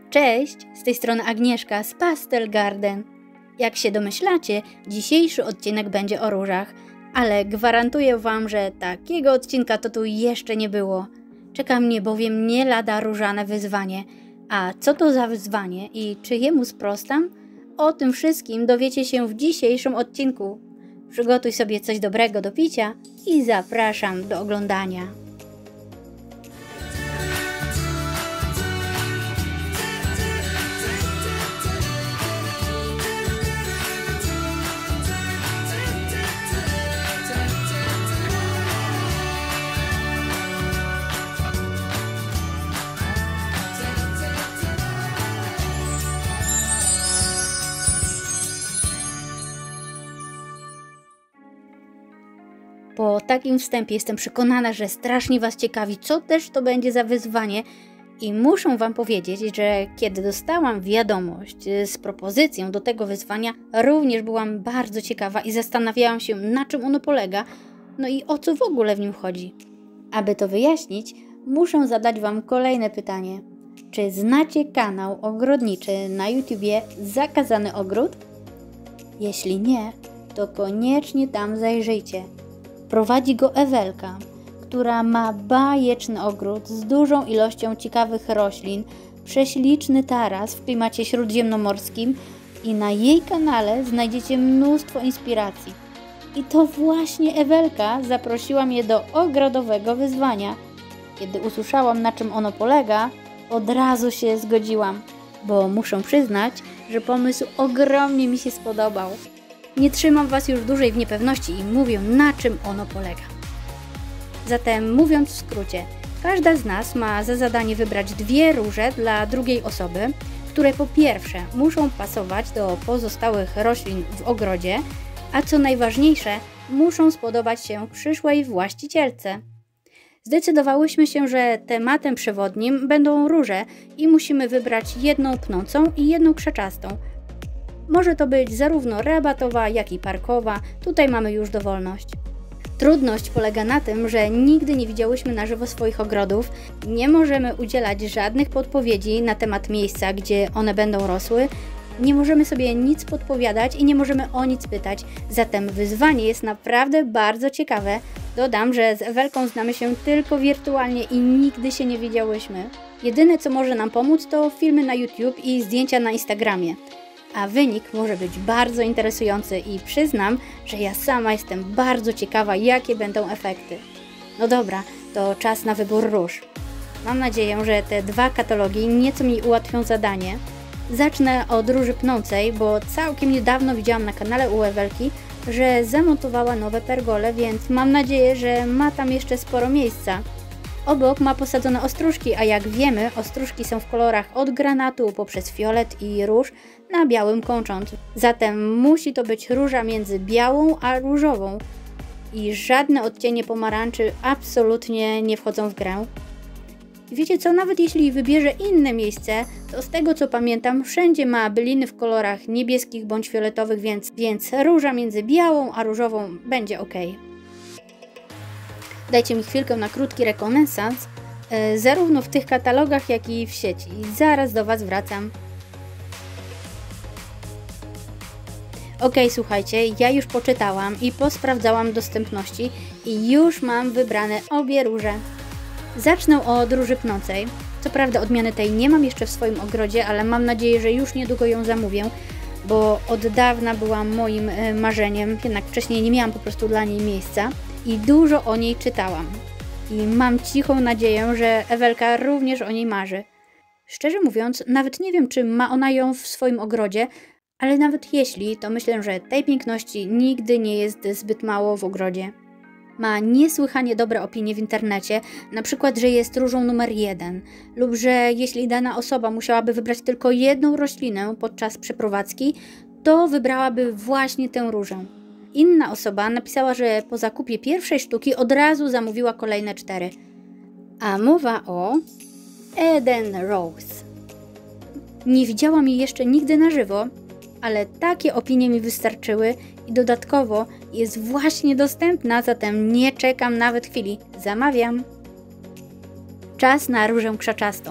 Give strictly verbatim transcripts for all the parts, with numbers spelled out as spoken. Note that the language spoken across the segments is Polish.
Cześć, z tej strony Agnieszka z Pastel Garden. Jak się domyślacie, dzisiejszy odcinek będzie o różach, ale gwarantuję Wam, że takiego odcinka to tu jeszcze nie było. Czeka mnie bowiem nie lada różane wyzwanie. A co to za wyzwanie i czy jemu sprostam? O tym wszystkim dowiecie się w dzisiejszym odcinku. Przygotuj sobie coś dobrego do picia i zapraszam do oglądania. Po takim wstępie jestem przekonana, że strasznie Was ciekawi, co też to będzie za wyzwanie i muszę Wam powiedzieć, że kiedy dostałam wiadomość z propozycją do tego wyzwania, również byłam bardzo ciekawa i zastanawiałam się, na czym ono polega, no i o co w ogóle w nim chodzi. Aby to wyjaśnić, muszę zadać Wam kolejne pytanie. Czy znacie kanał ogrodniczy na YouTubie Zakazany Ogród? Jeśli nie, to koniecznie tam zajrzyjcie. Prowadzi go Ewelka, która ma bajeczny ogród z dużą ilością ciekawych roślin, prześliczny taras w klimacie śródziemnomorskim i na jej kanale znajdziecie mnóstwo inspiracji. I to właśnie Ewelka zaprosiła mnie do ogrodowego wyzwania. Kiedy usłyszałam, na czym ono polega, od razu się zgodziłam, bo muszę przyznać, że pomysł ogromnie mi się spodobał. Nie trzymam Was już dłużej w niepewności i mówię, na czym ono polega. Zatem mówiąc w skrócie, każda z nas ma za zadanie wybrać dwie róże dla drugiej osoby, które po pierwsze muszą pasować do pozostałych roślin w ogrodzie, a co najważniejsze, muszą spodobać się przyszłej właścicielce. Zdecydowałyśmy się, że tematem przewodnim będą róże i musimy wybrać jedną pnącą i jedną krzaczastą. Może to być zarówno rabatowa, jak i parkowa, tutaj mamy już dowolność. Trudność polega na tym, że nigdy nie widziałyśmy na żywo swoich ogrodów, nie możemy udzielać żadnych podpowiedzi na temat miejsca, gdzie one będą rosły, nie możemy sobie nic podpowiadać i nie możemy o nic pytać, zatem wyzwanie jest naprawdę bardzo ciekawe. Dodam, że z Ewelką znamy się tylko wirtualnie i nigdy się nie widziałyśmy. Jedyne co może nam pomóc to filmy na YouTube i zdjęcia na Instagramie. A wynik może być bardzo interesujący i przyznam, że ja sama jestem bardzo ciekawa, jakie będą efekty. No dobra, to czas na wybór róż. Mam nadzieję, że te dwa katalogi nieco mi ułatwią zadanie. Zacznę od róży pnącej, bo całkiem niedawno widziałam na kanale u Ewelki, że zamontowała nowe pergole, więc mam nadzieję, że ma tam jeszcze sporo miejsca. Obok ma posadzone ostróżki, a jak wiemy, ostróżki są w kolorach od granatu poprzez fiolet i róż na białym kończąc. Zatem musi to być róża między białą a różową i żadne odcienie pomarańczy absolutnie nie wchodzą w grę. Wiecie co, nawet jeśli wybierze inne miejsce, to z tego co pamiętam, wszędzie ma byliny w kolorach niebieskich bądź fioletowych, więc, więc róża między białą a różową będzie ok. Dajcie mi chwilkę na krótki rekonesans, yy, zarówno w tych katalogach, jak i w sieci. Zaraz do Was wracam. Ok, słuchajcie, ja już poczytałam i posprawdzałam dostępności i już mam wybrane obie róże. Zacznę od róży pnącej. Co prawda odmiany tej nie mam jeszcze w swoim ogrodzie, ale mam nadzieję, że już niedługo ją zamówię, bo od dawna była moim yy, marzeniem, jednak wcześniej nie miałam po prostu dla niej miejsca. I dużo o niej czytałam. I mam cichą nadzieję, że Ewelka również o niej marzy. Szczerze mówiąc, nawet nie wiem, czy ma ona ją w swoim ogrodzie, ale nawet jeśli, to myślę, że tej piękności nigdy nie jest zbyt mało w ogrodzie. Ma niesłychanie dobre opinie w internecie, na przykład, że jest różą numer jeden, lub że jeśli dana osoba musiałaby wybrać tylko jedną roślinę podczas przeprowadzki, to wybrałaby właśnie tę różę. Inna osoba napisała, że po zakupie pierwszej sztuki od razu zamówiła kolejne cztery. A mowa o Eden Rose. Nie widziałam jej jeszcze nigdy na żywo, ale takie opinie mi wystarczyły i dodatkowo jest właśnie dostępna, zatem nie czekam nawet chwili. Zamawiam. Czas na różę krzaczastą.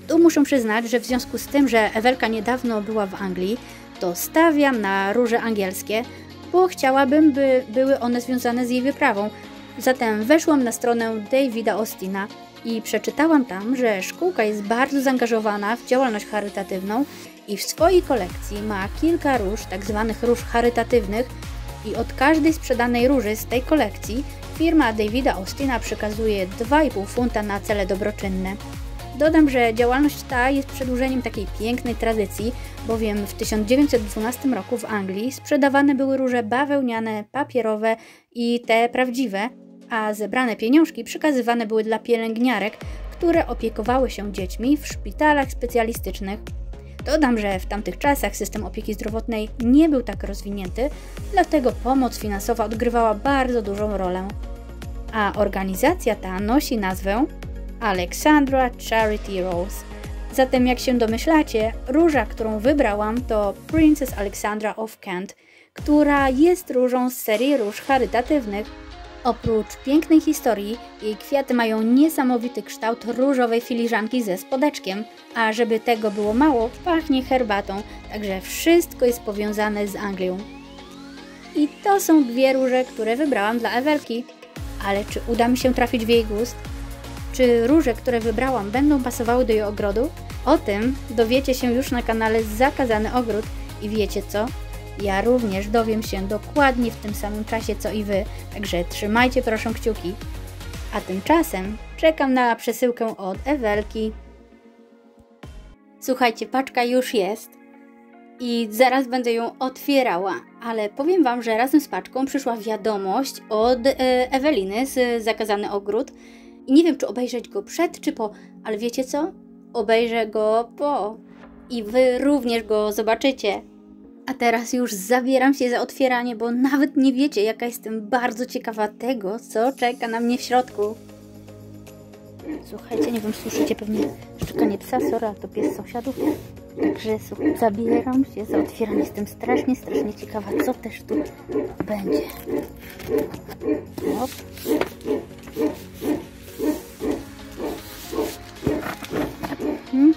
Tu muszę przyznać, że w związku z tym, że Ewelka niedawno była w Anglii, to stawiam na róże angielskie, bo chciałabym, by były one związane z jej wyprawą. Zatem weszłam na stronę Davida Austina i przeczytałam tam, że szkółka jest bardzo zaangażowana w działalność charytatywną i w swojej kolekcji ma kilka róż, tak zwanych róż charytatywnych, i od każdej sprzedanej róży z tej kolekcji firma Davida Austina przekazuje dwa i pół funta na cele dobroczynne. Dodam, że działalność ta jest przedłużeniem takiej pięknej tradycji, bowiem w tysiąc dziewięćset dwunastym roku w Anglii sprzedawane były róże bawełniane, papierowe i te prawdziwe, a zebrane pieniążki przekazywane były dla pielęgniarek, które opiekowały się dziećmi w szpitalach specjalistycznych. Dodam, że w tamtych czasach system opieki zdrowotnej nie był tak rozwinięty, dlatego pomoc finansowa odgrywała bardzo dużą rolę. A organizacja ta nosi nazwę Alexandra Charity Rose. Zatem jak się domyślacie, róża, którą wybrałam, to Princess Alexandra of Kent, która jest różą z serii róż charytatywnych. Oprócz pięknej historii, jej kwiaty mają niesamowity kształt różowej filiżanki ze spodeczkiem, a żeby tego było mało, pachnie herbatą, także wszystko jest powiązane z Anglią. I to są dwie róże, które wybrałam dla Ewelki. Ale czy uda mi się trafić w jej gust? Czy róże, które wybrałam, będą pasowały do jej ogrodu? O tym dowiecie się już na kanale Zakazany Ogród i wiecie co? Ja również dowiem się dokładnie w tym samym czasie co i wy, także trzymajcie proszę kciuki. A tymczasem czekam na przesyłkę od Ewelki. Słuchajcie, paczka już jest i zaraz będę ją otwierała, ale powiem wam, że razem z paczką przyszła wiadomość od e, Eweliny z Zakazany Ogród i nie wiem, czy obejrzeć go przed, czy po, ale wiecie co? Obejrzę go po i wy również go zobaczycie. A teraz już zabieram się za otwieranie, bo nawet nie wiecie, jaka jestem bardzo ciekawa tego, co czeka na mnie w środku. Słuchajcie, nie wiem, słyszycie pewnie szczekanie psa, sorry, to pies sąsiadów. Także słuchaj, zabieram się za otwieranie. Jestem strasznie, strasznie ciekawa, co też tu będzie. Hop. Hmm.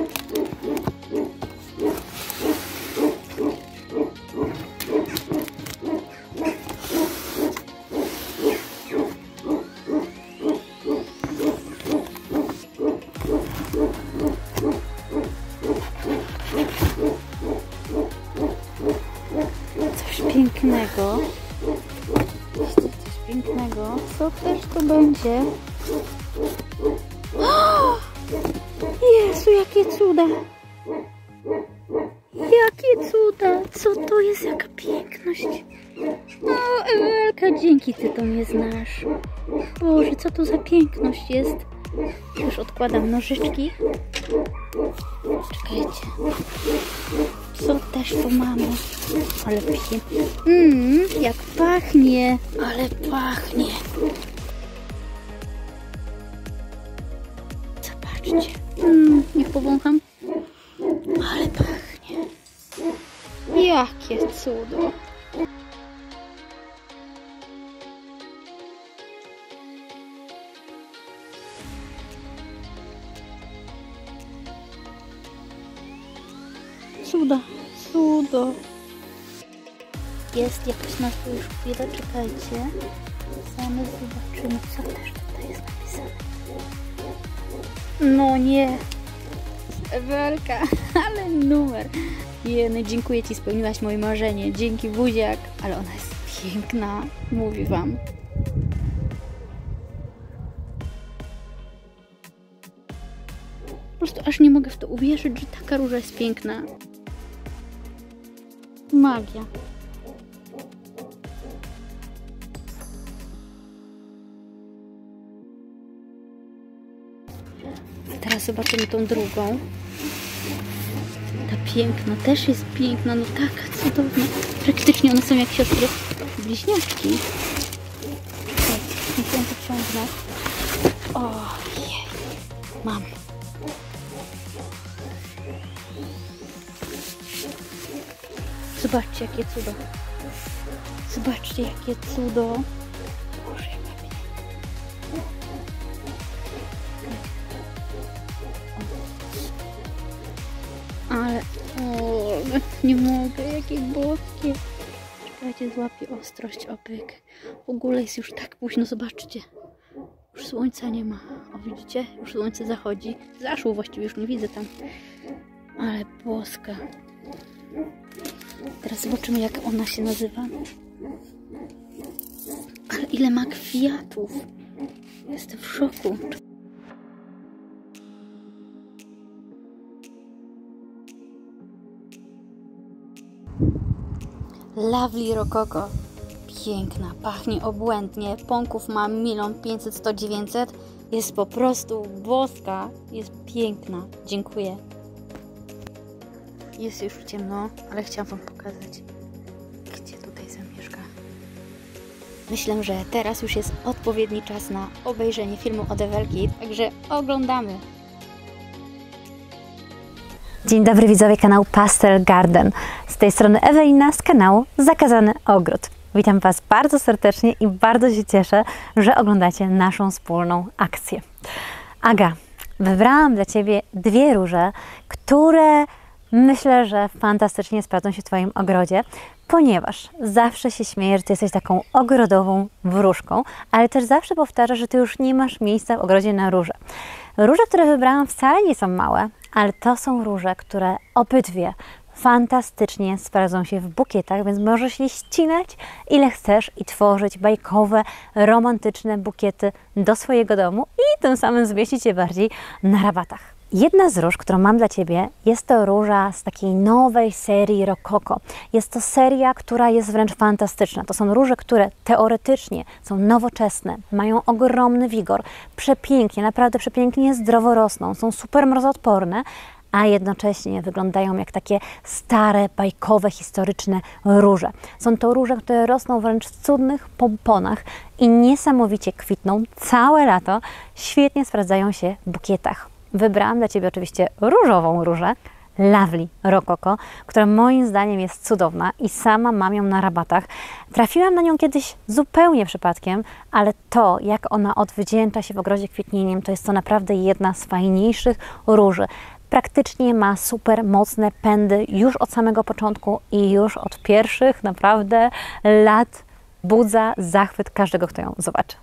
Coś pięknego. Coś pięknego. Co też to będzie? O! Jezu, jakie cuda! Jakie cuda! Co to jest? Jaka piękność! O, Ewelka, dzięki, ty to mnie znasz. Boże, co to za piękność jest? Już odkładam nożyczki. Czekajcie. Co też tu mamy? Ale pięknie. Mmm, jak pachnie. Ale pachnie. Zobaczcie. Mmm, niech powącham. Ale pachnie. Jakie cudo. Cudo, cudo. Jest jakaś nazwa, już chwilę, czekajcie. Same zobaczymy, co też tutaj jest napisane. No nie. Ewelka, ale numer. Jeny, dziękuję ci, spełniłaś moje marzenie. Dzięki, buziak. Ale ona jest piękna, mówię wam. Po prostu aż nie mogę w to uwierzyć, że taka róża jest piękna. Magia. Teraz zobaczymy tą drugą. Ta piękna też jest piękna, no taka cudowna. Praktycznie one są jak siostry bliźniaczki. Czekajcie, muszę ją pociągnąć. Ojej, mam. Zobaczcie, jakie cudo. Zobaczcie, jakie cudo. Boże, jaka piękna. Nie mogę, jakie boskie. Czekajcie, złapię ostrość, opyk. W ogóle jest już tak późno, zobaczcie. Już słońca nie ma. O, widzicie? Już słońce zachodzi. Zaszło właściwie, już nie widzę tam. Ale boska. Teraz zobaczymy, jak ona się nazywa. Ale ile ma kwiatów. Jestem w szoku. Lovely Rococo. Piękna, pachnie obłędnie. Pąków ma milion pięćset, sto, dziewięćset. Jest po prostu boska. Jest piękna. Dziękuję. Jest już ciemno, ale chciałam wam pokazać, gdzie tutaj zamieszka. Myślę, że teraz już jest odpowiedni czas na obejrzenie filmu od Ewelki, także oglądamy. Dzień dobry widzowie kanału Pastel Garden. Z tej strony Ewelina z kanału Zakazany Ogród. Witam Was bardzo serdecznie i bardzo się cieszę, że oglądacie naszą wspólną akcję. Aga, wybrałam dla Ciebie dwie róże, które myślę, że fantastycznie sprawdzą się w Twoim ogrodzie, ponieważ zawsze się śmieję, że Ty jesteś taką ogrodową wróżką, ale też zawsze powtarzasz, że Ty już nie masz miejsca w ogrodzie na róże. Róże, które wybrałam, wcale nie są małe, ale to są róże, które obydwie fantastycznie sprawdzą się w bukietach, więc możesz je ścinać ile chcesz i tworzyć bajkowe, romantyczne bukiety do swojego domu i tym samym zmieścić je bardziej na rabatach. Jedna z róż, którą mam dla Ciebie, jest to róża z takiej nowej serii Rococo. Jest to seria, która jest wręcz fantastyczna. To są róże, które teoretycznie są nowoczesne, mają ogromny wigor, przepięknie, naprawdę przepięknie zdrowo rosną, są super mrozoodporne, a jednocześnie wyglądają jak takie stare, bajkowe, historyczne róże. Są to róże, które rosną wręcz w cudnych pomponach i niesamowicie kwitną całe lato, świetnie sprawdzają się w bukietach. Wybrałam dla Ciebie oczywiście różową różę, Lovely Rococo, która moim zdaniem jest cudowna i sama mam ją na rabatach. Trafiłam na nią kiedyś zupełnie przypadkiem, ale to, jak ona odwdzięcza się w ogrodzie kwitnieniem, to jest to naprawdę jedna z fajniejszych róży. Praktycznie ma super mocne pędy już od samego początku i już od pierwszych naprawdę lat budza zachwyt każdego, kto ją zobaczy.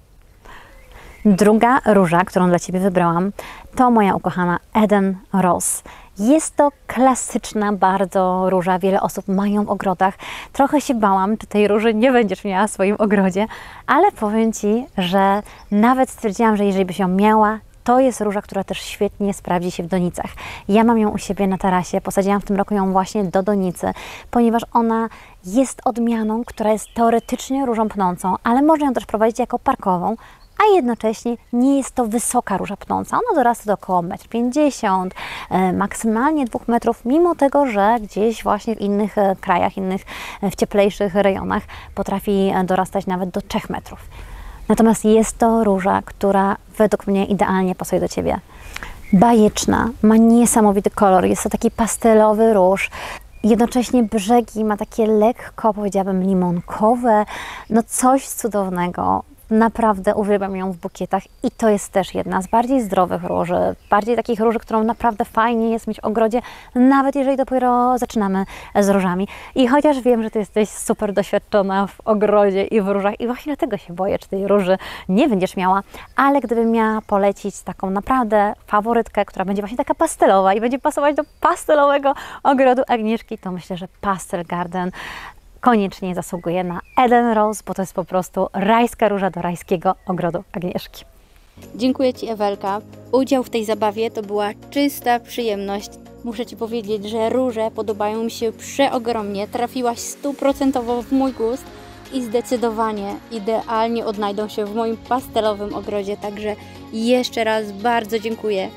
Druga róża, którą dla Ciebie wybrałam, to moja ukochana Eden Rose. Jest to klasyczna bardzo róża, wiele osób ma ją w ogrodach. Trochę się bałam, czy tej róży nie będziesz miała w swoim ogrodzie, ale powiem Ci, że nawet stwierdziłam, że jeżeli byś ją miała, to jest róża, która też świetnie sprawdzi się w donicach. Ja mam ją u siebie na tarasie, posadziłam w tym roku ją właśnie do donicy, ponieważ ona jest odmianą, która jest teoretycznie różą pnącą, ale można ją też prowadzić jako parkową, a jednocześnie nie jest to wysoka róża pnąca. Ona dorasta do około metr pięćdziesiąt, e, maksymalnie dwóch metrów, mimo tego, że gdzieś właśnie w innych e, krajach, innych, e, w cieplejszych rejonach potrafi dorastać nawet do trzech metrów. Natomiast jest to róża, która według mnie idealnie pasuje do Ciebie. Bajeczna, ma niesamowity kolor, jest to taki pastelowy róż. Jednocześnie brzegi ma takie lekko, powiedziałabym, limonkowe, no coś cudownego. Naprawdę uwielbiam ją w bukietach i to jest też jedna z bardziej zdrowych róży, bardziej takich róży, którą naprawdę fajnie jest mieć w ogrodzie, nawet jeżeli dopiero zaczynamy z różami. I chociaż wiem, że Ty jesteś super doświadczona w ogrodzie i w różach i właśnie dlatego się boję, czy tej róży nie będziesz miała, ale gdybym miała polecić taką naprawdę faworytkę, która będzie właśnie taka pastelowa i będzie pasować do pastelowego ogrodu Agnieszki, to myślę, że Pastel Garden koniecznie zasługuje na Eden Rose, bo to jest po prostu rajska róża do rajskiego ogrodu Agnieszki. Dziękuję Ci, Ewelka. Udział w tej zabawie to była czysta przyjemność. Muszę Ci powiedzieć, że róże podobają mi się przeogromnie. Trafiłaś stuprocentowo w mój gust i zdecydowanie idealnie odnajdą się w moim pastelowym ogrodzie. Także jeszcze raz bardzo dziękuję.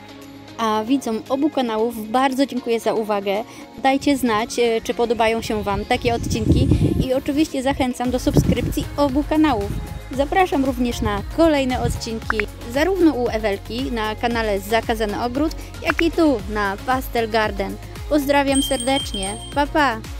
A widzom obu kanałów bardzo dziękuję za uwagę. Dajcie znać, czy podobają się Wam takie odcinki i oczywiście zachęcam do subskrypcji obu kanałów. Zapraszam również na kolejne odcinki, zarówno u Ewelki na kanale Zakazany Ogród, jak i tu na Pastel Garden. Pozdrawiam serdecznie, pa pa!